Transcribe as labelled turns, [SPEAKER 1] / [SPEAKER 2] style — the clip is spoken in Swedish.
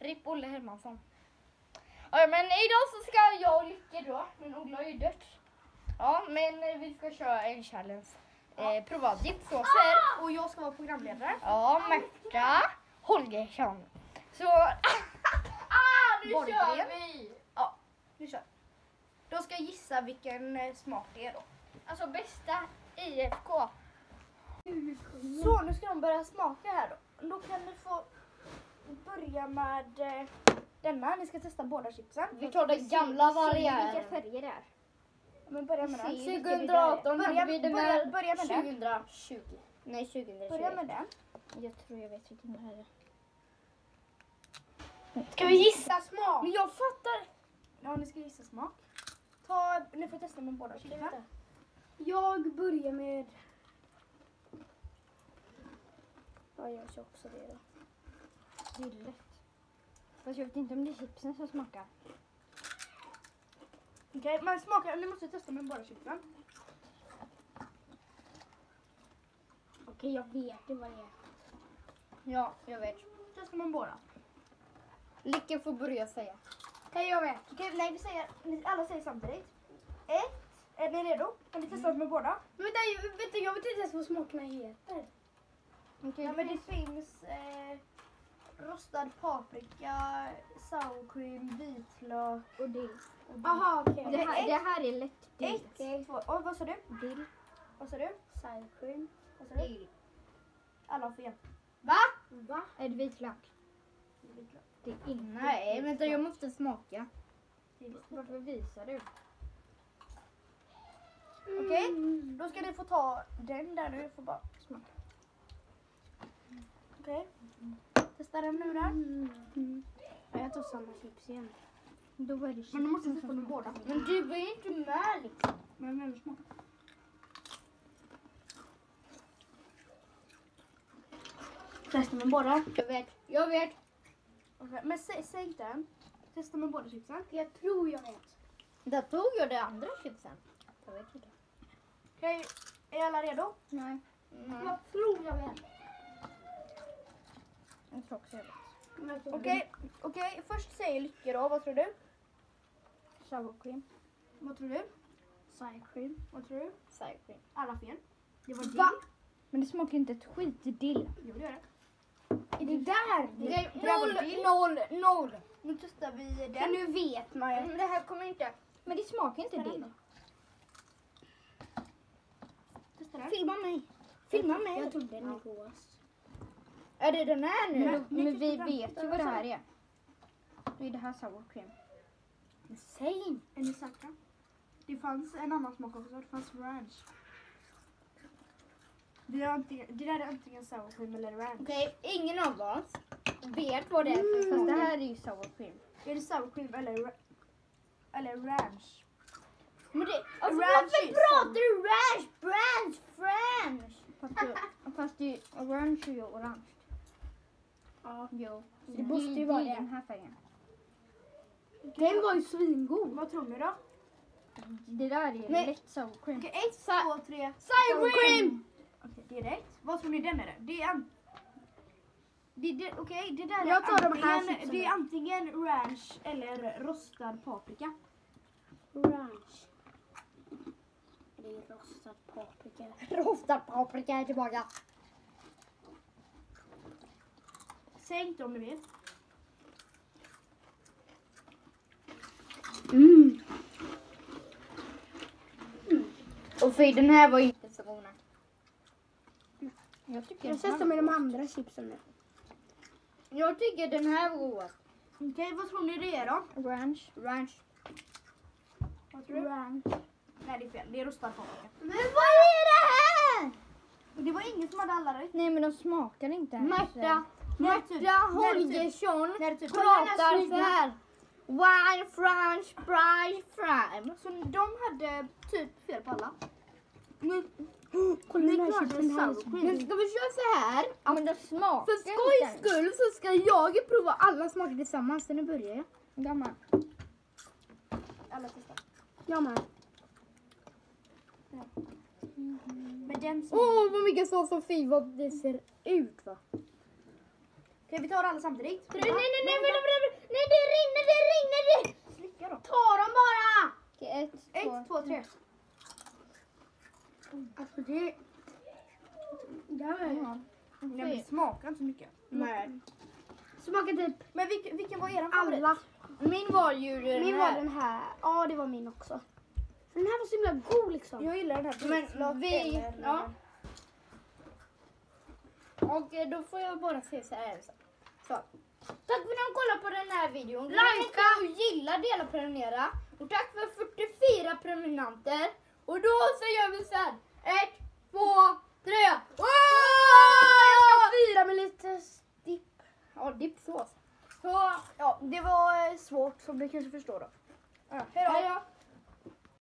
[SPEAKER 1] Ripp Olle Hermansson. Ja, men idag så ska jag och Lycke då, men Olle har ju dött. Ja, men vi ska köra en challenge. Prova dipsåser.
[SPEAKER 2] Och jag ska vara programledare.
[SPEAKER 1] Ja, Märta Holgersson. Så... nu kör vi!
[SPEAKER 2] Ja, nu kör. Då ska jag gissa vilken smak det är då.
[SPEAKER 1] Alltså bästa IFK.
[SPEAKER 2] Så, nu ska de börja smaka här då. Då kan ni få börja med denna. Ni ska testa båda chipsen.
[SPEAKER 1] Vi tar den gamla varianten.
[SPEAKER 3] Vilka färger det är?
[SPEAKER 2] Men börja med den.
[SPEAKER 1] 2018 hade vi den där.
[SPEAKER 2] Börja med den.
[SPEAKER 1] 2020. Nej, 2020.
[SPEAKER 2] Börja med den.
[SPEAKER 3] Jag tror jag vet vilken det här är.
[SPEAKER 2] Ska vi gissa smak? Men jag fattar. Ja, ni ska gissa smak. Ni får testa med båda chipsen.
[SPEAKER 3] Jag börjar med... Ja, jag kör också det då. Det är lätt. Fast jag vet inte om det är chipsen som smakar.
[SPEAKER 2] Okej, men smaka. Ni måste testa med båda chipsen.
[SPEAKER 3] Okej, jag vet ju vad det är.
[SPEAKER 1] Ja, jag vet.
[SPEAKER 2] Testa med båda.
[SPEAKER 1] Lycka får börja säga.
[SPEAKER 2] Okej, jag vet. Okej, nej, ni alla säger samtidigt. 1. Är ni redo? Kan ni testa med båda?
[SPEAKER 3] Men vänta, jag vet inte ens vad smakerna heter.
[SPEAKER 1] Okej.
[SPEAKER 2] Ja, men det finns rostad paprika, sour cream, vitlök
[SPEAKER 3] Och dill.
[SPEAKER 2] Aha, okej.
[SPEAKER 3] Det här är lätt dill.
[SPEAKER 2] 1, 2, och vad sa du?
[SPEAKER 3] Dill.
[SPEAKER 2] Vad sa du?
[SPEAKER 3] Sour cream.
[SPEAKER 2] Vad sa du? Alla har fel.
[SPEAKER 1] Va?
[SPEAKER 3] Va? Är det vitlök? Det är inte.
[SPEAKER 1] Nej, vänta, jag måste smaka.
[SPEAKER 3] Varför visar du?
[SPEAKER 2] Okej, då ska ni få ta den där nu. Får bara smaka. Okej. Testa den nu där.
[SPEAKER 3] Ja, jag tar samma chips igen. Då är det chips.
[SPEAKER 2] Men du måste testa med båda.
[SPEAKER 1] Men du var ju inte med liksom.
[SPEAKER 2] Men vem smakar? Testa med båda.
[SPEAKER 1] Jag vet.
[SPEAKER 2] Okej, men säg inte än. Testa med båda chipsen.
[SPEAKER 3] Jag tror jag vet.
[SPEAKER 1] Där tog jag det andra chipsen. Jag vet inte.
[SPEAKER 2] Okej, är alla redo?
[SPEAKER 1] Nej.
[SPEAKER 3] Jag tror jag vet.
[SPEAKER 1] Jag tror också jag vet.
[SPEAKER 2] Okej, först säger Lycke då. Vad tror du?
[SPEAKER 3] Sour cream.
[SPEAKER 2] Vad tror du?
[SPEAKER 3] Sour cream.
[SPEAKER 2] Vad tror du?
[SPEAKER 1] Sour cream.
[SPEAKER 2] Alla fel. Det var
[SPEAKER 3] Va?
[SPEAKER 2] dill.
[SPEAKER 3] Men det smakar inte ett skit i dill.
[SPEAKER 2] Jo, det gör det.
[SPEAKER 3] Är det där?
[SPEAKER 1] Okej,
[SPEAKER 2] Det var dill.
[SPEAKER 1] 0.
[SPEAKER 2] Nu testar vi den.
[SPEAKER 3] Men nu vet man ju.
[SPEAKER 1] Det här kommer inte.
[SPEAKER 3] Men det smakar inte dill.
[SPEAKER 2] Testa den.
[SPEAKER 3] Filma mig. Filma mig. Jag tog den i gås.
[SPEAKER 1] Är det den här nu?
[SPEAKER 2] Nej.
[SPEAKER 3] Men vi vet ju vad det här är. Det är det här sour cream.
[SPEAKER 2] Men säg inte. Är ni säkra? Det fanns en annan smak också. Det fanns ranch. Det där är antingen sour cream eller ranch.
[SPEAKER 1] Okej, ingen av oss vet vad det är för
[SPEAKER 3] Fast det
[SPEAKER 1] smak.
[SPEAKER 3] här är ju sour cream.
[SPEAKER 2] Är det sour cream eller ranch?
[SPEAKER 1] Men det, alltså,
[SPEAKER 2] Ranch
[SPEAKER 1] varför
[SPEAKER 2] är
[SPEAKER 1] pratar du ranch?
[SPEAKER 3] Fast det är orange är ju orange.
[SPEAKER 1] Ja.
[SPEAKER 3] Jo.
[SPEAKER 2] Det måste ju vara
[SPEAKER 3] det. är
[SPEAKER 2] det.
[SPEAKER 3] den här färgen.
[SPEAKER 2] Den var ju svingod. Vad tror ni då?
[SPEAKER 3] Det där är
[SPEAKER 1] Nej.
[SPEAKER 3] lätt sour cream.
[SPEAKER 2] Okej, 1, 2, 3.
[SPEAKER 1] Sour cream!
[SPEAKER 2] Okej, det är rätt. Vad tror ni den är? Det är okej, det där
[SPEAKER 3] Jag tar
[SPEAKER 2] är
[SPEAKER 3] de här
[SPEAKER 2] antingen,
[SPEAKER 3] chipsen
[SPEAKER 2] det är
[SPEAKER 3] då.
[SPEAKER 2] antingen ranch eller rostad paprika.
[SPEAKER 3] Ranch. Det är rostad paprika.
[SPEAKER 1] Rostad paprika är tillbaka.
[SPEAKER 2] Säg inte om ni vet.
[SPEAKER 1] Och för den här var inte så god.
[SPEAKER 3] Jag tycker
[SPEAKER 2] Jag testar med de andra chipsen nu.
[SPEAKER 1] Jag tycker den här var god.
[SPEAKER 2] Okej, vad tror ni det är då?
[SPEAKER 3] ranch.
[SPEAKER 1] Ranch.
[SPEAKER 2] Vad tror du?
[SPEAKER 3] Ranch.
[SPEAKER 2] Nej, det är fel. Det är rostad paprika.
[SPEAKER 1] Men vad är det här?
[SPEAKER 2] Och det var ingen som hade alla rätt.
[SPEAKER 3] Nej, men de smakar inte ens.
[SPEAKER 1] Märta
[SPEAKER 2] När
[SPEAKER 1] Holgersson
[SPEAKER 2] När det typ
[SPEAKER 1] pratar så här. Wine, French, fries, fry.
[SPEAKER 2] Så de hade typ fel på alla.
[SPEAKER 3] Kolla
[SPEAKER 2] Ni
[SPEAKER 3] den här
[SPEAKER 2] klarade
[SPEAKER 3] chipsen här.
[SPEAKER 2] sour cream.
[SPEAKER 1] Men ska vi köra så här?
[SPEAKER 3] Ja, men de smakar
[SPEAKER 1] För skojs
[SPEAKER 3] inte ens.
[SPEAKER 1] skull så ska jag prova alla smaker tillsammans. Så nu börjar jag.
[SPEAKER 3] Gammal.
[SPEAKER 2] Alla testar.
[SPEAKER 3] Jag med.
[SPEAKER 2] Men den som...
[SPEAKER 1] Åh, vad mycket sås och fy vad det ser ut va.
[SPEAKER 2] Okej, vi tar alla samtidigt.
[SPEAKER 3] Nej, det rinner.
[SPEAKER 2] Slicka då.
[SPEAKER 3] Ta dem bara. Okej,
[SPEAKER 2] 1, 2, 3.
[SPEAKER 3] Alltså det...
[SPEAKER 2] Nej, men smakar inte så mycket.
[SPEAKER 3] Nej. Smakar typ
[SPEAKER 2] Men vilken var er favorit?
[SPEAKER 3] alla.
[SPEAKER 1] Min var ju
[SPEAKER 3] Min var den här. Ja, det var min också. Den här var så himla god liksom.
[SPEAKER 2] Jag gillar den här.
[SPEAKER 1] Men vi... Ja. Och då får jag bara säga så här. Så. Tack för att ni kollar på den här videon. Likea och gilla, dela, prenumerera. Och tack för 44 prenumeranter. Och då så gör vi så här. 1, 2, 3.
[SPEAKER 3] Jag ska fira med lite dipp.
[SPEAKER 1] Ja, dippsås.
[SPEAKER 2] Så, ja, det var svårt som ni kanske förstår då. Ja, hej då!